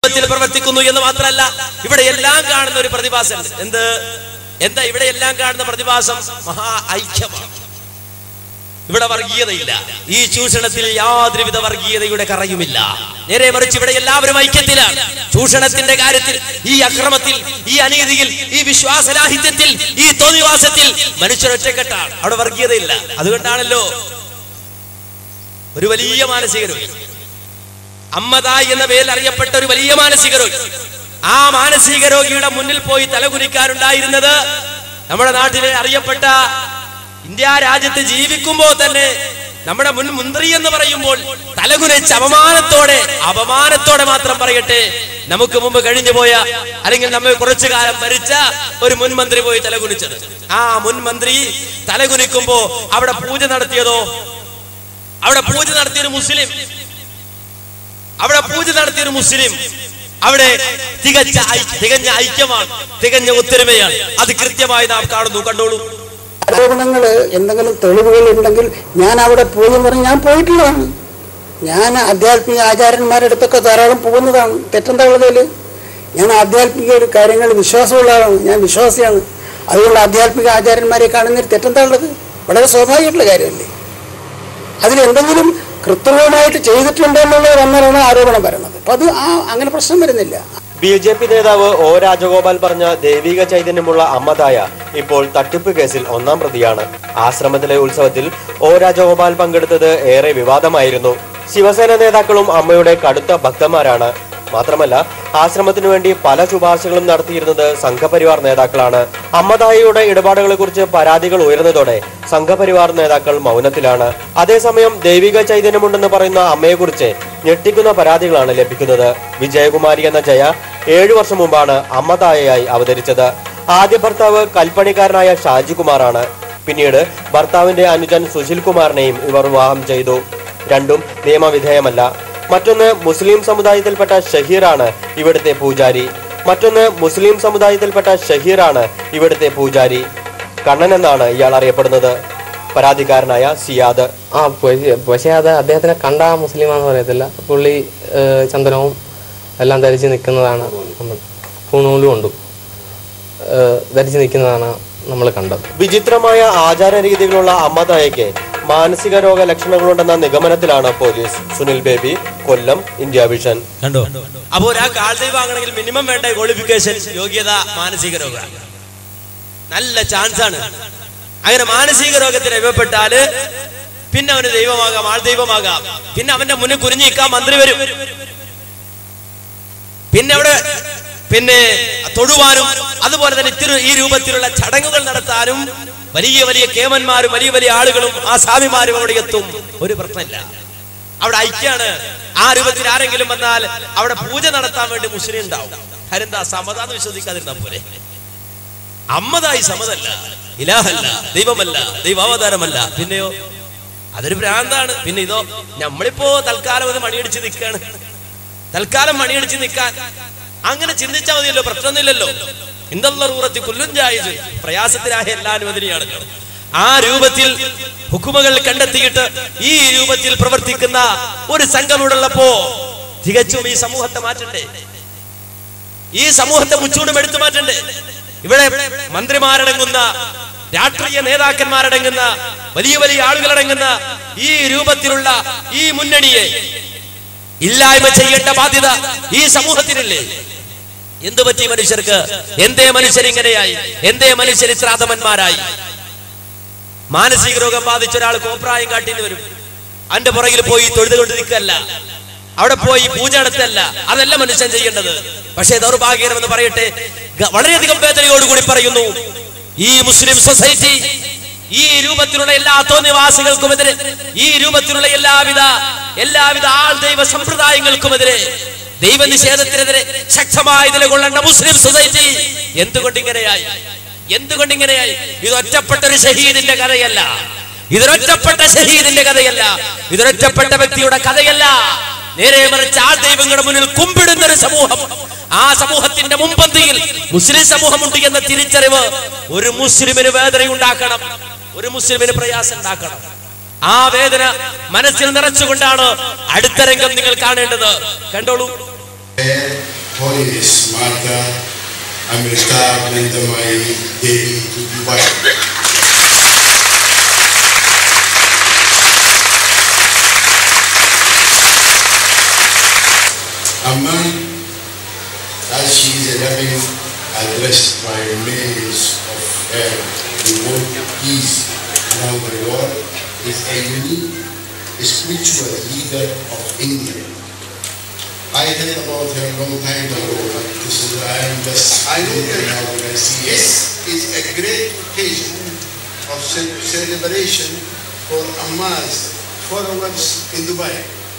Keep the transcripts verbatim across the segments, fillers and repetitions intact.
രൂപത്തിൽ പ്രവർത്തിക്കുന്നു എന്ന് മാത്രമല്ല, ഇവിടെ എല്ലാം കാണുന്ന ഒരു പ്രതിഭാസം. എന്ത് എന്താ ഇവിടെ എല്ലാം കാണുന്ന പ്രതിഭാസം? മഹാ ഐക്യമാണ്. ഇവിടെ വർഗീയതയില്ല. ഈ ചൂഷണത്തിൽ യാതൊരുവിധ വർഗീയതയുടെ കറയുമില്ല. നേരെ മറിച്ച് ഇവിടെ എല്ലാവരും ഐക്യത്തിലാണ്. ചൂഷണത്തിന്റെ കാര്യത്തിൽ, ഈ അക്രമത്തിൽ, ഈ അനീതിയിൽ, ഈ വിശ്വാസരാഹിത്യത്തിൽ, ഈ തോന്നിവാസത്തിൽ മനുഷ്യർ ഒറ്റക്കെട്ടാണ്. അവിടെ വർഗീയതയില്ല. അതുകൊണ്ടാണല്ലോ ഒരു വലിയ മാനസിക രോഗി, അമ്മദായി എന്ന പേരിൽ അറിയപ്പെട്ട ഒരു വലിയ മാനസിക രോഗി, ആ മാനസിക രോഗിയുടെ മുന്നിൽ പോയി തലകുനിക്കാനുണ്ടായിരുന്നത് നമ്മുടെ നാട്ടിലെ അറിയപ്പെട്ട, ഇന്ത്യ രാജ്യത്ത് ജീവിക്കുമ്പോൾ തന്നെ നമ്മുടെ മുൻ മന്ത്രി എന്ന് പറയുമ്പോൾ തലകുനിച്ച് അപമാനത്തോടെ അപമാനത്തോടെ മാത്രം പറയട്ടെ, നമുക്ക് മുമ്പ് കഴിഞ്ഞു പോയ, അല്ലെങ്കിൽ നമ്മെ കുറച്ചു കാലം ഭരിച്ച ഒരു മുൻ മന്ത്രി പോയി തലകുനിച്ചത്. ആ മുൻ മന്ത്രി തലകുനിക്കുമ്പോ അവിടെ പൂജ നടത്തിയതോ, അവിടെ പൂജ നടത്തിയൊരു മുസ്ലിം, അവിടെ പൂജ നടത്തിയൊരു മുസ്ലിം അവിടെ തികച്ച തികഞ്ഞ ഐക്യമാണ്, തികഞ്ഞ ഒത്തൊരുമയാണ്. അത് കൃത്യമായി നാം കാണുന്നു. കണ്ടോളൂ. ആരോപണങ്ങള് എന്തെങ്കിലും തെളിവുകൾ ഉണ്ടെങ്കിൽ ഞാൻ അവിടെ പോയെന്ന് പറഞ്ഞ് ഞാൻ പോയിട്ടുള്ളതാണ്. ഞാൻ ആധ്യാത്മിക ആചാര്യന്മാരുടെ അടുത്തൊക്കെ ധാരാളം പോകുന്നതാണ്. തെറ്റെന്താ ഉള്ളതിൽ? ഞാൻ ആധ്യാത്മിക കാര്യങ്ങൾ വിശ്വാസമുള്ള ആളാണ്, ഞാൻ വിശ്വാസിയാണ്. അതുകൊണ്ട് ആധ്യാത്മിക ആചാര്യന്മാരെ കാണുന്നതിൽ തെറ്റെന്താ ഉള്ളത്? വളരെ സ്വാഭാവികമായിട്ടുള്ള കാര്യമല്ലേ? അതിലെന്തെങ്കിലും കൃത്രിമമായിട്ട് ചെയ്തിട്ടുണ്ടോ എന്നുള്ളത് വന്നാലാണ് ആരോപണം വരുന്നത്. അപ്പൊ അത് ആ അങ്ങനെ പ്രശ്നം വരുന്നില്ല. ബി ജെ പി നേതാവ് ഒ രാജഗോപാൽ പറഞ്ഞ ദൈവിക ചൈതന്യമുള്ള അമ്മദായ ഇപ്പോൾ തട്ടിപ്പ് കേസിൽ ഒന്നാം പ്രതിയാണ്. ആശ്രമത്തിലെ ഉത്സവത്തിൽ ഒ രാജഗോപാൽ പങ്കെടുത്തത് ഏറെ വിവാദമായിരുന്നു. ശിവസേന നേതാക്കളും അമ്മയുടെ കടുത്ത ഭക്തന്മാരാണ്. മാത്രമല്ല, ആശ്രമത്തിനു വേണ്ടി പല ശുപാർശകളും നടത്തിയിരുന്നത് സംഘപരിവാർ നേതാക്കളാണ്. അമ്മദായയുടെ ഇടപാടുകളെ കുറിച്ച് പരാതികൾ ഉയർന്നതോടെ സംഘപരിവാർ നേതാക്കൾ മൗനത്തിലാണ്. അതേസമയം ദൈവിക ചൈതന്യമുണ്ടെന്ന് പറയുന്ന അമ്മയെക്കുറിച്ച് ഞെട്ടിക്കുന്ന പരാതികളാണ് ലഭിക്കുന്നത്. വിജയകുമാരി എന്ന ജയ ഏഴു വർഷം മുമ്പാണ് അമ്മദായയായി അവതരിച്ചത്. ആദ്യ ഭർത്താവ് കൽപ്പണിക്കാരനായ ഷാജികുമാറാണ്. പിന്നീട് ഭർത്താവിന്റെ അനുജൻ സുശീൽ കുമാറിനെയും ഇവർ വിവാഹം ചെയ്തു. രണ്ടും നിയമവിധേയമല്ല. മറ്റൊന്ന് മുസ്ലിം സമുദായത്തിൽപ്പെട്ട ഷഹീറാണ് ഇവിടുത്തെ പൂജാരി. മറ്റൊന്ന് മുസ്ലിം സമുദായത്തിൽപ്പെട്ട ഷഹീറാണ് ഇവിടുത്തെ പൂജാരി. കണ്ണൻ എന്നാണ് ഇയാൾ അറിയപ്പെടുന്നത്. പരാതിക്കാരനായ സിയാദ്. ആ പക്ഷേ അത് അദ്ദേഹത്തിനെ കണ്ട മുസ്ലിമാന്ന് പറയത്തില്ല. പുള്ളി ചന്ദനവും എല്ലാം ധരിച്ച് നിൽക്കുന്നതാണ്, പൂണൂലും കൊണ്ടും ധരിച്ച് നിൽക്കുന്നതാണ് നമ്മൾ കണ്ടത്. വിചിത്രമായ ആചാര രീതികളുള്ള അമ്മദായയ്ക്ക് മാനസിക രോഗ ലക്ഷണങ്ങളുണ്ടെന്ന നിഗമനത്തിലാണ് police. Sunil Baby, Kollam, India Vision. കണ്ടോ? അപ്പോ ഒരാൾക്ക് ആൾദൈവം ആകണമെങ്കിൽ മിനിമം വേണ്ട ക്വാളിഫിക്കേഷൻ, യോഗ്യത മാനസിക രോഗം. നല്ല ചാൻസ് ആണ്. അങ്ങനെ മാനസിക രോഗത്തിന് അനുഭവപ്പെട്ടാല് പിന്നെ അവന് ദൈവമാകാം, ആൾദൈവമാകാം. പിന്നെ അവന്റെ മുന്നിൽ കുനിഞ്ഞിരിക്കാൻ മന്ത്രി വരും. പിന്നെ അവിടെ പിന്നെ തൊടുവാനും അതുപോലെ തന്നെ ഇത്തിരി ഈ രൂപത്തിലുള്ള ചടങ്ങുകൾ നടത്താനും വലിയ വലിയ കേമന്മാരും വലിയ വലിയ ആളുകളും ആ സ്വാമിമാരും അവിടെ എത്തും. ഒരു പ്രശ്നമില്ല. അവിടെ ഐക്യാണ്. ആ രൂപത്തിൽ ആരെങ്കിലും വന്നാൽ അവിടെ പൂജ നടത്താൻ വേണ്ടി മുസ്ലിം ഉണ്ടാവും. ഹരിന്താ സമതാന്ന് വിശ്വസിക്കാതിരുന്ന പോലെ. അമ്മദായി സമതല്ല, ഇലാഹല്ല, ദൈവമല്ല, ദൈവാവതാരമല്ല. പിന്നെയോ അതൊരു ഭ്രാന്താണ്. പിന്നെ ഇതോ നമ്മളിപ്പോ തൽക്കാലം അത് മണിയടിച്ച് നിൽക്കാണ്. തൽക്കാലം മണിയടിച്ച് നിൽക്കാൻ അങ്ങനെ ചിന്തിച്ചാൽ മതിയല്ലോ, പ്രശ്നമൊന്നുമില്ലല്ലോ. ഇന്ദല്ലറൂറത്തി കുല്ലുൻ ജായിസ്, പ്രയാസത്തിലായ എല്ലാ അനുവദനീയാണല്ലോ. ആ രൂപത്തിൽ ഹുക്കുമകൾ കണ്ടെത്തിയിട്ട് ഈ രൂപത്തിൽ പ്രവർത്തിക്കുന്ന ഒരു സംഘം ഉള്ളപ്പോ തികച്ചും ഈ സമൂഹത്തെ മാറ്റണ്ടേ? ഈ സമൂഹത്തെ മുച്ചൂടും എടുത്തു മാറ്റണ്ടേ? ഇവിടെ മന്ത്രിമാരടങ്ങുന്ന, രാഷ്ട്രീയ നേതാക്കന്മാരടങ്ങുന്ന, വലിയ വലിയ ആളുകളടങ്ങുന്ന ഈ രൂപത്തിലുള്ള ഈ മുന്നണിയെ ഇല്ലായ്മ ചെയ്യേണ്ട ബാധ്യത ഈ സമൂഹത്തിനില്ലേ? എന്തു പറ്റി മനുഷ്യർക്ക്? എന്തേ മനുഷ്യർ ഇങ്ങനെയായി? എന്തേ മനുഷ്യർ ഇത്ര അധമന്മാരായി? മാനസിക രോഗം ബാധിച്ച ഒരാൾ കോപ്രായം കാട്ടിന് വരും. അതിന്റെ പുറകിൽ പോയി തൊഴുതുകൊണ്ട് നിൽക്കല്ല, അവിടെ പോയി പൂജ നടത്തല്ല. അതല്ല മനുഷ്യൻ ചെയ്യേണ്ടത്. പക്ഷേ ദൗർഭാഗ്യകരമെന്ന് പറയട്ടെ, വളരെയധികം വേദനയോടുകൂടി പറയുന്നു, ഈ മുസ്ലിം സൊസൈറ്റി ഈ രൂപത്തിലുള്ള എല്ലാ തോന്നിവാസികൾക്കുമെതിരെ, ഈ രൂപത്തിലുള്ള എല്ലാവിധ എല്ലാവിധ ആൾ ദൈവ സമ്പ്രദായങ്ങൾക്കുമെതിരെ, ദൈവനിഷേധത്തിനെതിരെ ശക്തമായി നിലകൊള്ളേണ്ട മുസ്ലിം സൊസൈറ്റി എന്തുകൊണ്ടിങ്ങനെയായി? എന്തുകൊണ്ടിങ്ങനെയായി? ഇതൊറ്റപ്പെട്ട ഒരു ഷഹീദിന്റെ കഥയല്ല. ഇതൊരൊറ്റപ്പെട്ട ഷഹീദിന്റെ കഥയല്ല. ഇതൊരൊറ്റപ്പെട്ട വ്യക്തിയുടെ കഥയല്ല. നേരെ മറിച്ച് ആ ദൈവങ്ങളുടെ മുന്നിൽ കുമ്പിടുന്ന ഒരു സമൂഹം, ആ സമൂഹത്തിന്റെ മുൻപന്തിയിൽ മുസ്ലിം സമൂഹമുണ്ട് എന്ന തിരിച്ചറിവ് ഒരു മുസ്ലിമിന് വേദന ഉണ്ടാക്കണം, ഒരു മുസ്ലിമിന് പ്രയാസം ഉണ്ടാക്കണം. ആ വേദന മനസ്സിൽ നിറച്ചുകൊണ്ടാണ് അടുത്ത രംഗം നിങ്ങൾ കാണേണ്ടത്. കണ്ടോളൂ. Holiness Martha Amrita Anandamayi Devi to Dubai. Amma, as she is having addressed by millions of her who want peace around the world, is a unique spiritual leader of India. I heard about her a long time ago, but this is I am just I know that now when I see this is a great occasion of ce- celebration for Amma's followers in Dubai.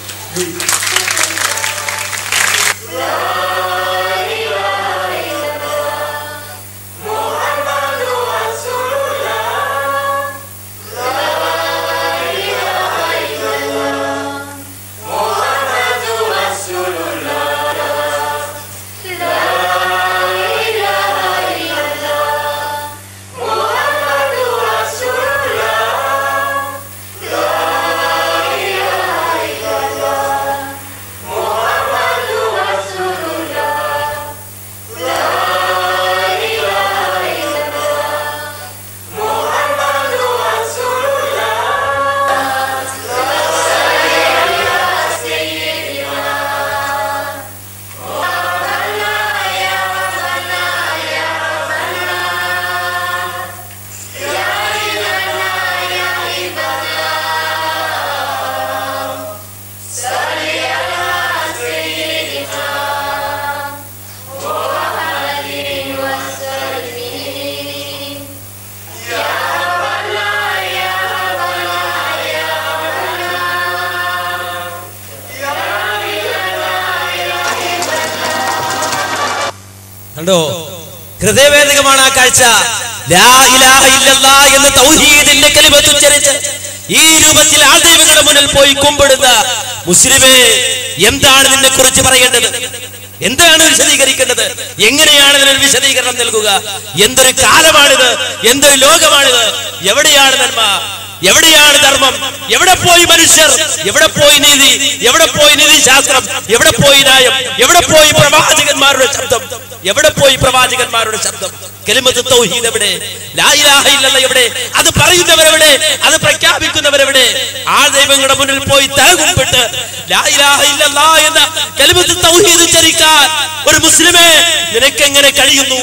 കണ്ടോ, ഹൃദയവേദകമാണ് ആ കാഴ്ച. ലാ ഇലാഹ ഇല്ലല്ലാഹ് എന്ന തൗഹീദിന്റെ കലിമത്ത് ഉച്ചരിച്ച് ഈ രൂപത്തിൽ ആ ദൈവങ്ങളുടെ മുന്നിൽ പോയി കുമ്പിടുന്ന മുസ്ലിമേ, എന്താണ് നിന്നെ കുറിച്ച് പറയേണ്ടത്? എന്താണ് വിശദീകരിക്കേണ്ടത്? എങ്ങനെയാണ് ഇതിനൊരു വിശദീകരണം നൽകുക? എന്തൊരു കാലമാണിത്, എന്തൊരു ലോകമാണിത്? എവിടെയാണ് നന്മ, എവിടെയാണ് ധർമ്മം, എവിടെ പോയി മനുഷ്യർ, എവിടെ പോയി നീതി, എവിടെ പോയി നീതിശാസ്ത്രം, എവിടെ പോയി ന്യായം, എവിടെ പോയി പ്രവാചകന്മാരുടെ ശബ്ദം, എവിടെ പോയി പ്രവാചകന്മാരുടെ ശബ്ദം? കലിമത്ത് തൗഹീദ് എവിടെ? ലാ ഇലാഹ ഇല്ലല്ലാഹ് എവിടെ? അത് പറയുന്നവരെവിടെ? അത് പ്രഖ്യാപിക്കുന്നവരെവിടെ? ആ ദൈവങ്ങളുടെ മുന്നിൽ പോയി തലകുമ്പിട്ട് ലാ ഇലാഹ ഇല്ലല്ലാഹ് എന്ന കലിമത്ത് തൗഹീദ് ഉച്ചരിക്കാൻ ഒരു മുസ്ലിമേ നിനക്ക് എങ്ങനെ കഴിയുന്നു?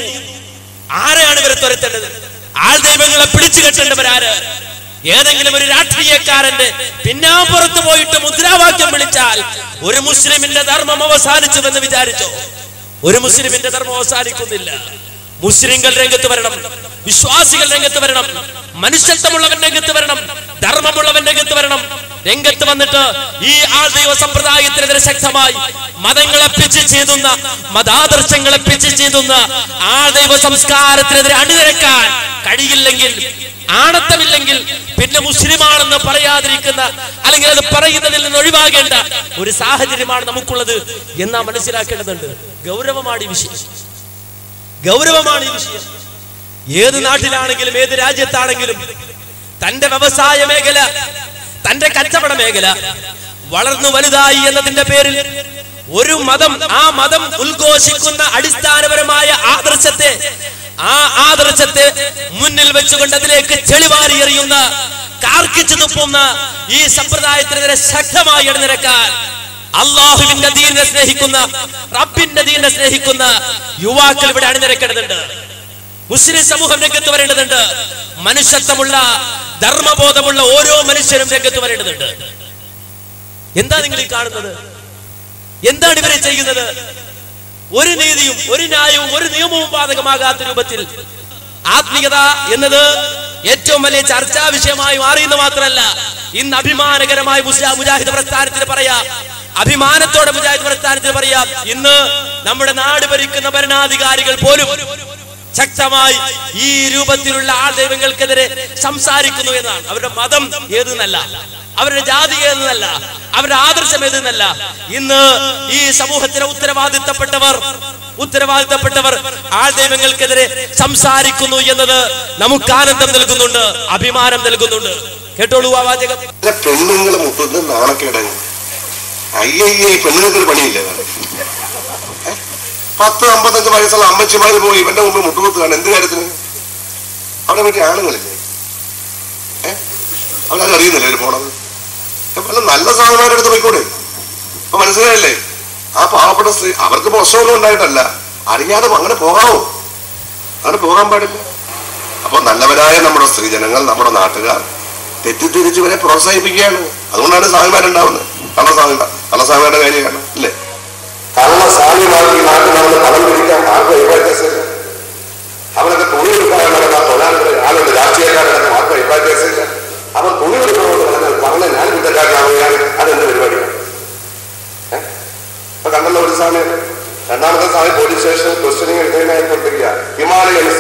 ആരെയാണ് ഇവരെ തുരത്തേണ്ടത്? ആ ദൈവങ്ങളെ പിടിച്ചു കെട്ടേണ്ടവരാര്? ഏതെങ്കിലും ഒരു രാഷ്ട്രീയക്കാരന്റെ പിന്നാമ്പുറത്ത് പോയിട്ട് മുദ്രാവാക്യം വിളിച്ചാൽ ഒരു മുസ്ലിമിന്റെ ധർമ്മം അവസാനിച്ചുവെന്ന് വിചാരിച്ചോ? ഒരു മുസ്ലിമിന്റെ ധർമ്മം അവസാനിക്കുന്നില്ല. മുസ്ലിങ്ങൾ രംഗത്ത് വരണം, വിശ്വാസികൾ രംഗത്ത് വരണം, മനുഷ്യത്വമുള്ളവൻ രംഗത്ത് വരണം, ധർമ്മമുള്ളവൻ രംഗത്ത് വരണം. രംഗത്ത് വന്നിട്ട് ഈ ആൾദൈവ സമ്പ്രദായത്തിനെതിരെ ശക്തമായി മതങ്ങളെ പിച്ച് ചെയ്തുന്ന, മതാദർശങ്ങളെ പിച്ച് ചെയ്തുന്ന ആൾദൈവ സംസ്കാരത്തിനെതിരെ അണിനിരക്കാൻ കഴിയില്ലെങ്കിൽ, ആണത്തമില്ലെങ്കിൽ പിന്നെ മുസ്ലിമാണെന്ന് പറയാതിരിക്കുന്ന, അല്ലെങ്കിൽ അത് പറയുന്നതിൽ നിന്ന് ഒഴിവാകേണ്ട ഒരു സാഹചര്യമാണ് നമുക്കുള്ളത് എന്നാ മനസ്സിലാക്കേണ്ടതുണ്ട്. ഗൗരവമാണ് ഈ വിഷയം, ഗൗരവമാണ് ഈ വിഷയം. ഏത് നാട്ടിലാണെങ്കിലും ഏത് രാജ്യത്താണെങ്കിലും തന്റെ വ്യവസായ മേഖല, തന്റെ കച്ചവട മേഖല വളർന്നു വലുതായി എന്നതിന്റെ പേരിൽ ഒരു മതം, ആ മതം ഉദ്ഘോഷിക്കുന്ന അടിസ്ഥാനപരമായ ആദർശത്തെ, ആ ആദർശത്തെ മുന്നിൽ വെച്ചുകൊണ്ട് അതിലേക്ക് ചെളിവാരി എറിയുന്ന, കാർക്കിച്ചു തുപ്പുന്ന ഈ സമ്പ്രദായത്തിനെതിരെ ശക്തമായി അണിനിരക്കാൻ അള്ളാഹുവിന്റെ ദീനിനെ സ്നേഹിക്കുന്ന, റബ്ബിന്റെ ദീനിനെ സ്നേഹിക്കുന്ന യുവാക്കൾ ഇവിടെ അണിനിരക്കേണ്ടതുണ്ട്. മുസ്ലിം സമൂഹം രംഗത്ത് വരേണ്ടതുണ്ട്. മനുഷ്യത്വമുള്ള, ധർമ്മബോധമുള്ള ഓരോ മനുഷ്യരും രംഗത്ത് വരേണ്ടതുണ്ട്. എന്താ നിങ്ങൾ ഈ കാണുന്നത്? എന്താണ് ഇവരെ ചെയ്യുന്നത്? ഒരു നീതിയും ഒരു ന്യായവും ഒരു നിയമവും ബാധകമാകാത്ത രൂപത്തിൽ ആത്മീയത എന്നത് ഏറ്റവും വലിയ ചർച്ചാ വിഷയമായി മാറിയെന്ന് മാത്രമല്ല, ഇന്ന് അഭിമാനകരമായി മുജാഹിദ് പ്രസ്ഥാനത്തിന് പറയാം, അഭിമാനത്തോടെ മുജാഹിദ് പ്രസ്ഥാനത്തിന് പറയാം, ഇന്ന് നമ്മുടെ നാട് ഭരിക്കുന്ന ഭരണാധികാരികൾ പോലും ശക്തമായി ഈ രൂപത്തിലുള്ള ആ ദൈവങ്ങൾക്കെതിരെ സംസാരിക്കുന്നു എന്നാണ്. അവരുടെ മതം ഏതെന്നല്ല, അവരുടെ ജാതി ഏതെന്നല്ല, അവരുടെ ആദർശം ഏതെന്നല്ല. ഇന്ന് ഈ സമൂഹത്തിലെ ഉത്തരവാദിത്തപ്പെട്ടവർ ഉത്തരവാദിത്തപ്പെട്ടവർ ആ ദൈവങ്ങൾക്കെതിരെ സംസാരിക്കുന്നു എന്നത് നമുക്ക് ആനന്ദം നൽകുന്നുണ്ട്, അഭിമാനം നൽകുന്നുണ്ട്. കേട്ടോളൂ ആ വാചകം. പെണ്ണുങ്ങളെ മുപ്പത് നാണക്കേടായി അയ്യയ്യേ, പെണ്ണുങ്ങൾക്ക് പണിയില്ല. പത്ത് അമ്പത്തഞ്ച് വയസ്സുള്ള അമ്മച്ചിമാര് പോയി ഇവന്റെ മുമ്പ് മുട്ടുകുത്തുകയാണ്. എന്ത് കാര്യത്തിന്? അവിടെ വീട്ടിൽ ആണുങ്ങളില്ലേ? ഏഹ് അവരത് അറിയുന്നില്ലേ അവര് പോണത്? വല്ല നല്ല സാധനമാരുടെ അടുത്ത് പോയിക്കൂടെ? അപ്പൊ മനസ്സിലായില്ലേ? ആ പാവപ്പെട്ട സ്ത്രീ അവർക്ക് പ്രശ്നമൊന്നും ഉണ്ടായിട്ടല്ല, അറിയാതെ അങ്ങനെ പോകാമോ? അങ്ങനെ പോകാൻ പാടില്ല. അപ്പൊ നല്ലവരായ നമ്മുടെ സ്ത്രീജനങ്ങൾ, നമ്മുടെ നാട്ടുകാർ തെറ്റിദ്ധരിച്ച് ഇവരെ പ്രോത്സാഹിപ്പിക്കുകയാണ്. അതുകൊണ്ടാണ് സ്വാമിമാരുണ്ടാവുന്നത്. കള്ളസ്വാമി കള്ളസ്വാമിയുടെ കാര്യമാണ് അല്ലേ? കള്ളസ്വാമിമാർക്ക് ഈ നാട്ടിൽ നമ്മൾ പണം പിടിക്കാൻ ആർക്കും വിദ്യാഭ്യാസമില്ല. അവരൊക്കെ തുണി എടുക്കാൻ നടന്ന തൊഴിലാളികൾ ആളുകളുടെ രാഷ്ട്രീയക്കാരൊക്കെ ആർക്കും വിദ്യാഭ്യാസമില്ല. അവർ തുണി എടുക്കണമെന്ന് പറഞ്ഞാൽ പറഞ്ഞ ഞാൻ കുറ്റക്കാരനാവുകയാണ്. അതെന്ത് പരിപാടിയാണ്? ഏഹ് ഇപ്പൊ കണ്ടല്ലോ ഒരു സ്വാമി, രണ്ടാമത്തെ സ്വാമി പോലീസ് സ്റ്റേഷനിൽ ക്വസ്റ്റ്യനിങ് എടുത്തതിനായിക്കൊണ്ടിരിക്കുക. ഹിമാലയൻ